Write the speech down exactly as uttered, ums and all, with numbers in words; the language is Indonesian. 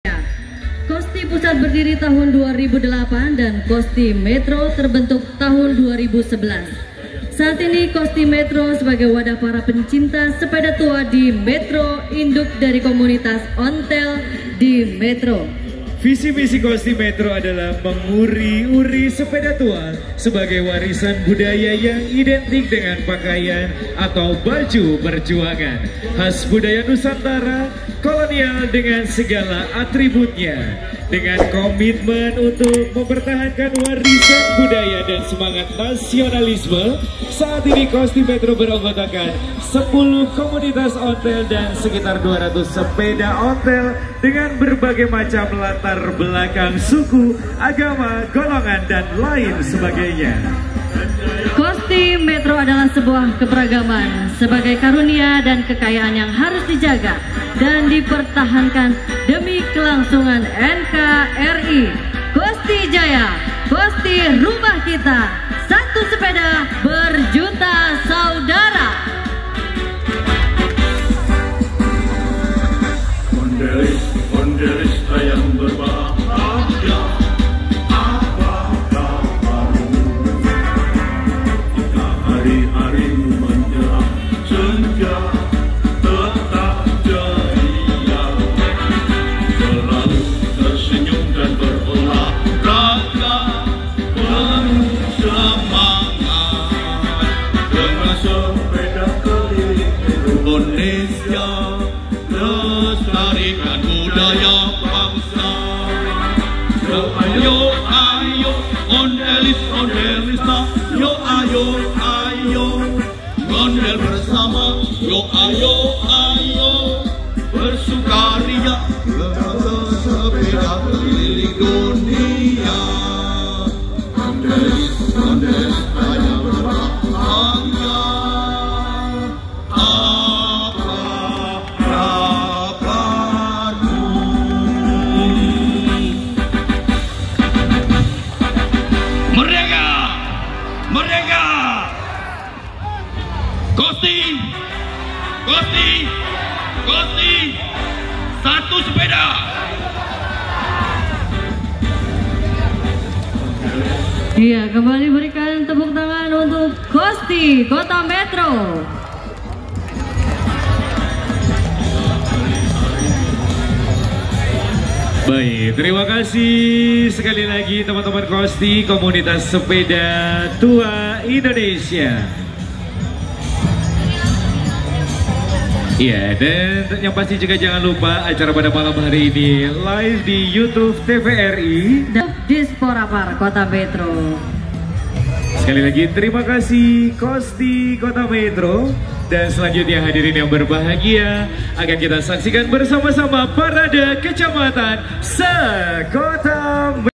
Kosti Pusat berdiri tahun dua ribu delapan dan Kosti Metro terbentuk tahun dua ribu sebelas. Saat ini Kosti Metro sebagai wadah para pencinta sepeda tua di Metro, induk dari komunitas ontel di Metro. Visi misi Kosti Metro adalah menguri-uri sepeda tua sebagai warisan budaya yang identik dengan pakaian atau baju perjuangan khas budaya Nusantara kolonial dengan segala atributnya. Dengan komitmen untuk mempertahankan warisan budaya dan semangat nasionalisme, saat ini Kosti Metro beranggotakan sepuluh komunitas ontel dan sekitar dua ratus sepeda ontel dengan berbagai macam latar belakang suku, agama, golongan, dan lain sebagainya. Kosti Metro adalah sebuah keberagaman sebagai karunia dan kekayaan yang harus dijaga dan dipertahankan demi kelangsungan N K R I. Kosti Jaya, Kosti Rumah Kita, satu sepeda berjuta saudara. Mondelis, mondelis yang berbahagia, apa kabarmu? Kita hari-hari menjelang senja tetap ceria, selalu tersenyum dan berolahraga, penuh semangat dengan sepeda keliling Indonesia. Lestarikan budaya bangsa. Yo ayo ayo ondelis ondelis nah. Yo ayo ayo ondel bersama. Yo ayo ayo bersukaria dengan sepeda keliling dunia. Ondelis ondelis hanya berbahagia. Merdeka! Kosti, Kosti, Kosti, satu sepeda. Iya, kembali berikan tepuk tangan untuk Kosti Kota Metro. Baik, terima kasih sekali lagi teman-teman Kosti, komunitas sepeda tua Indonesia. Iya, dan yang pasti juga jangan lupa acara pada malam hari ini live di YouTube T V R I dan Disporapar Kota Metro. Sekali lagi terima kasih Kosti Kota Metro. Dan selanjutnya hadirin yang berbahagia akan kita saksikan bersama-sama parade kecamatan sekota